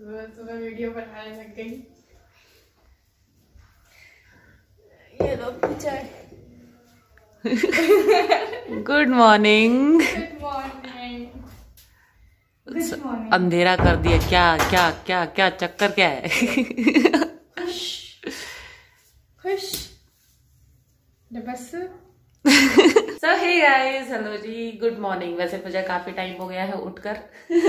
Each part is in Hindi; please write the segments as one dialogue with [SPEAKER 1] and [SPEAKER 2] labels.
[SPEAKER 1] सुबह वीडियो बनाने लग गई। ये लो चाय।
[SPEAKER 2] Good morning.
[SPEAKER 1] Good morning.
[SPEAKER 2] अंधेरा कर दिया। क्या क्या क्या क्या चक्कर क्या है?
[SPEAKER 1] खुश खुश बस।
[SPEAKER 2] सो हे गाइस, हेलो जी, गुड मॉर्निंग। वैसे मुझे काफी टाइम हो गया है उठकर।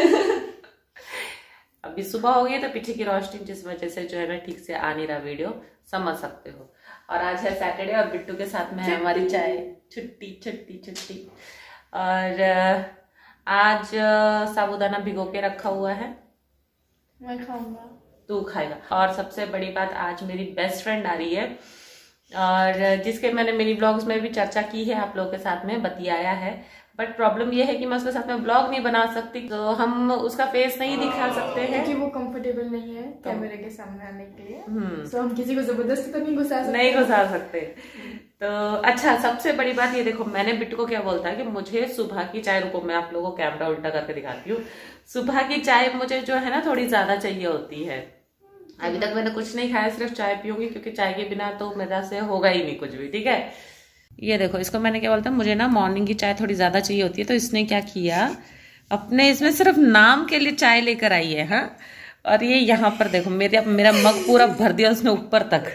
[SPEAKER 2] अभी सुबह हो गई तो पीछे की रोशनी जिस वजह से जो है ना ठीक से आ नहीं रहा वीडियो, समझ सकते हो। और आज है सैटरडे और बिट्टू के साथ में है हमारी चाय। छुट्टी छुट्टी छुट्टी। और आज साबूदाना भिगो के रखा हुआ है।
[SPEAKER 1] मैं खाऊंगा।
[SPEAKER 2] तू खाएगा। और सबसे बड़ी बात, आज मेरी बेस्ट फ्रेंड आ रही है और जिसके मैंने मिनी ब्लॉग्स में भी चर्चा की है, आप लोगों के साथ में बतियाया है। बट प्रॉब्लम ये है कि मैं उसके साथ में ब्लॉग नहीं बना सकती, तो हम उसका फेस नहीं दिखा सकते हैं
[SPEAKER 1] क्योंकि वो कंफर्टेबल नहीं है कैमरे के सामने आने के लिए। तो हम किसी को जबरदस्ती तो नहीं घुसा सकते। तो अच्छा, सबसे बड़ी बात ये देखो, मैंने बिट्टू को क्या बोलता है कि मुझे सुबह की चाय, रुको मैं आप लोगों को कैमरा उल्टा करके दिखाती हूँ। सुबह की चाय मुझे जो है ना थोड़ी ज्यादा चाहिए होती है। अभी तक मैंने कुछ नहीं खाया, सिर्फ चाय पीऊंगी, क्योंकि चाय के बिना तो मेरा से होगा ही नहीं कुछ भी। ठीक है, ये देखो, इसको मैंने क्या बोलता, मुझे ना मॉर्निंग की चाय थोड़ी ज्यादा चाहिए होती है। तो इसने क्या किया, अपने इसमें सिर्फ नाम के लिए चाय लेकर आई है। हाँ, और ये यहाँ पर देखो, मेरा मग पूरा भर दिया उसने ऊपर तक।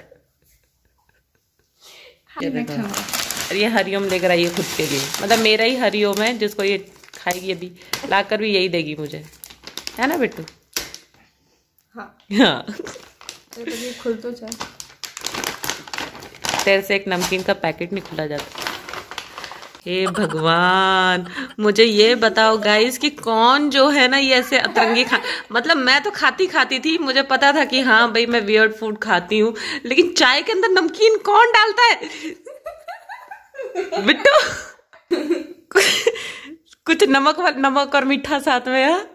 [SPEAKER 1] ये देखो, और ये हरिओम लेकर आई है खुद के लिए, मतलब मेरा ही हरिओम है जिसको ये खाएगी। अभी लाकर भी यही देगी मुझे, है ना बिट्टू? हाँ
[SPEAKER 2] हाँ।
[SPEAKER 1] तो ये खुल तो चाय।
[SPEAKER 2] तेरे से एक नमकीन का पैकेट नहीं खुला जाता। हे भगवान, मुझे ये बताओ गाइस कि कौन जो है ना ये ऐसे अतरंगी मतलब मैं तो खाती थी, मुझे पता था कि हाँ भाई मैं वियर्ड फूड खाती हूँ, लेकिन चाय के अंदर नमकीन कौन डालता है? बिट्टू, कुछ नमक और मीठा साथ में। है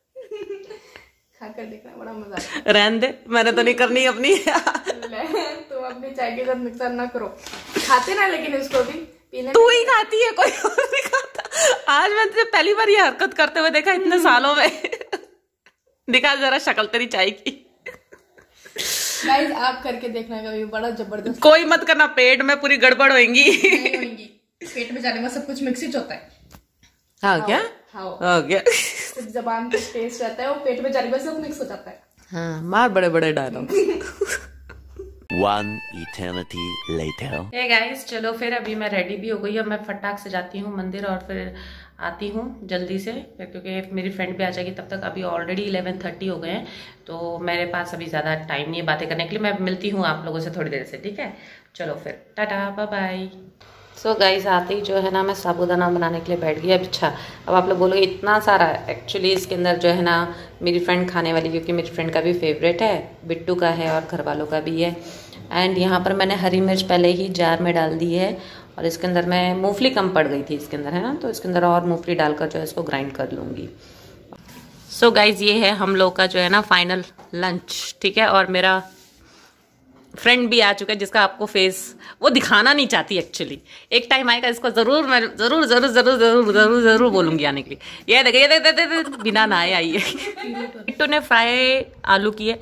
[SPEAKER 1] खाकर देखना, बड़ा मजा आता है।
[SPEAKER 2] रहने दे, मैंने तो नहीं करनी अपनी।
[SPEAKER 1] तुम अपनी चाय के साथ मिक्सर ना करो। खाते ना, लेकिन इसको भी पीने।
[SPEAKER 2] तू ही खाती है, कोई और नहीं खाता। आज मैंने तुझे पहली बार ये हरकत करते हुए देखा इतने सालों में। दिखा जरा शक्ल तेरी चाय की।
[SPEAKER 1] गाइस आप करके देखना कभी, बड़ा जबरदस्त।
[SPEAKER 2] कोई मत करना, पेट में पूरी गड़बड़ होगी।
[SPEAKER 1] नहीं होगी, पेट में जाने में सब कुछ मिक्स ही होता है।
[SPEAKER 2] हाँ क्या? हाँ क्या?
[SPEAKER 1] सिर्फ जबान का टेस्ट रहता है, वो पेट में जाने में सब मिक्स हो जाता है।
[SPEAKER 2] हाँ, मार बड़े बड़े dialogue.
[SPEAKER 3] One eternity later.
[SPEAKER 2] Hey guys, चलो फिर अभी मैं रेडी भी हो गई। अब मैं फटाक से जाती हूँ मंदिर और फिर आती हूँ जल्दी से, क्योंकि मेरी फ्रेंड भी आ जाएगी तब तक। अभी ऑलरेडी 11:30 हो गए हैं, तो मेरे पास अभी ज़्यादा टाइम नहीं है बातें करने के लिए। मैं मिलती हूँ आप लोगों से थोड़ी देर से, ठीक है? चलो फिर, tata, bye bye. So guys, आते ही जो है ना मैं साबूदाना बनाने के लिए बैठ गई। अच्छा, अब आप लोग बोलोगे इतना सारा, एक्चुअली इसके अंदर जो है ना मेरी फ्रेंड खाने वाली, क्योंकि मेरी फ्रेंड का भी फेवरेट है, बिट्टू का है और घर वालों का भी है। एंड यहाँ पर मैंने हरी मिर्च पहले ही जार में डाल दी है, और इसके अंदर मैं मूंगफली कम पड़ गई थी इसके अंदर, है ना, तो इसके अंदर और मूंगफली डालकर जो है इसको ग्राइंड कर लूँगी। सो गाइज, ये है हम लोग का जो है ना फाइनल लंच, ठीक है? और मेरा फ्रेंड भी आ चुका है जिसका आपको फेस वो दिखाना नहीं चाहती एक्चुअली। एक टाइम आएगा इसको जरूर मैं जरूर बोलूंगी आने के लिए। ये देख बिना नहाए आई है। बिट्टू ने फ्राई आलू किए,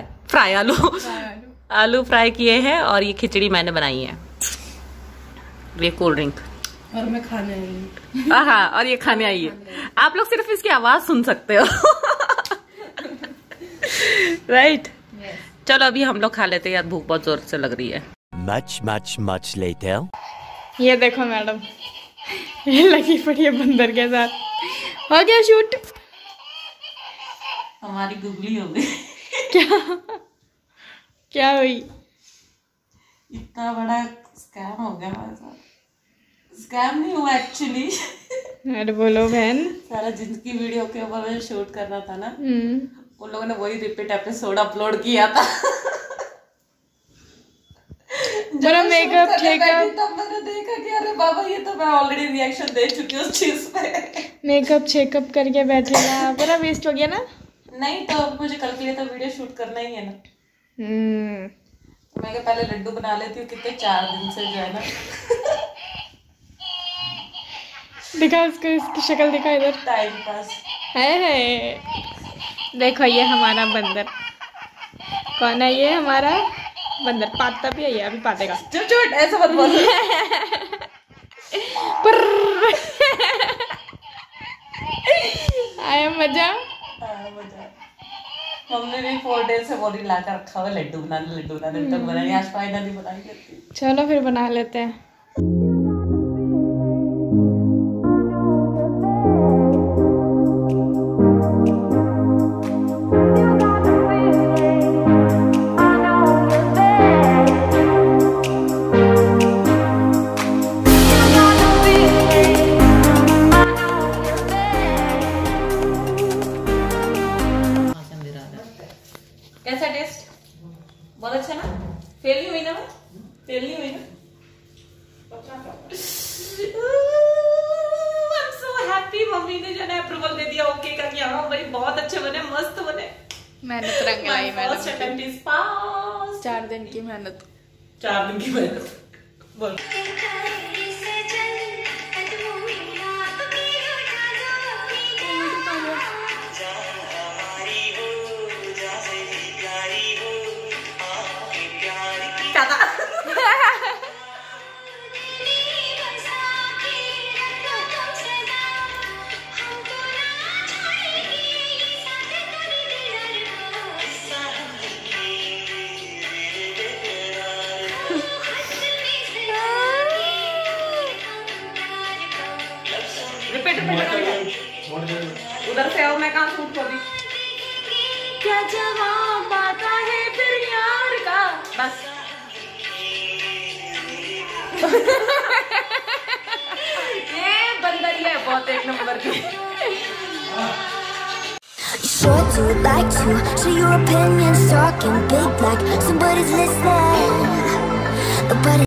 [SPEAKER 2] आलू फ्राई किए हैं, और ये खिचड़ी मैंने बनाई है, ये कोल्ड ड्रिंक,
[SPEAKER 1] और मैं खाने आई हूँ।
[SPEAKER 2] हाँ, और ये खाने आई है। आप लोग सिर्फ इसकी आवाज सुन सकते हो। राइट? चलो अभी हम लोग खा लेते हैं यार, भूख बहुत जोर से लग रही है।
[SPEAKER 3] Much later.
[SPEAKER 1] ये देखो मैडम, ये लगी पड़ी है बंदर के साथ। हो गया शूट।
[SPEAKER 2] हमारी गुगली हो गई।
[SPEAKER 1] क्या हुई?
[SPEAKER 2] इतना बड़ा स्कैम हो गया हमारे साथ। स्कैम नहीं हुआ एक्चुअली।
[SPEAKER 1] अरे बोलो बहन।
[SPEAKER 2] सारा जिंदगी वीडियो के ऊपर मुझे शूट करना था ना, उन लोगों ने वही रिपीट एपिसोड अपलोड किया था।
[SPEAKER 1] मेरा मेकअप
[SPEAKER 2] तब मैंने देखा कि अरे बाबा, ये तो मैं ऑलरेडी रिएक्शन दे चुकी हूँ उस चीज पे।
[SPEAKER 1] मेकअप चेकअप करके बैठे ना, पूरा वेस्ट हो गया ना।
[SPEAKER 2] नहीं तो अब मुझे कल के लिए तो वीडियो शूट करना ही है ना। मैं क्या पहले लड्डू बना लेती हूँ, कितने 4 दिन से जो है ना।
[SPEAKER 1] दिखा उसको, इसकी शक्ल दिखा इधर।
[SPEAKER 2] टाइम पास
[SPEAKER 1] है।
[SPEAKER 4] देखो ये हमारा बंदर, कौन है ये हमारा बंदर? पाता भी है ये, अभी पातेगा।
[SPEAKER 1] चुट ऐसा मत बोलो।
[SPEAKER 4] आया मजा?
[SPEAKER 1] हमने भी 4 डेज से बोरी ला कर रखा हुआ लड्डू बनाने तक बनाएंगे, आज फाइनली बनाएंगे।
[SPEAKER 4] चलो फिर बना लेते हैं।
[SPEAKER 1] कैसा टेस्ट? बहुत अच्छा ना? फेल नहीं हुई ना? फेल नहीं हुई ना? I'm so happy, मम्मी ने जो है अप्रूवल दे दिया ओके का कि हाँ भाई बहुत अच्छे बने, मस्त बने।
[SPEAKER 4] मेहनत रंग लाई मैडम।
[SPEAKER 1] 4
[SPEAKER 4] दिन की मेहनत।
[SPEAKER 1] 4 दिन की मेहनत। बोल। उधर से आओ, मैं कहाँ शूट कर दी। क्या जवाब आता है फिर यार का? बस ये बंदर ही है बहुत, एक नंबर की।
[SPEAKER 5] Sure to like to show your opinions, talking big like somebody's listening.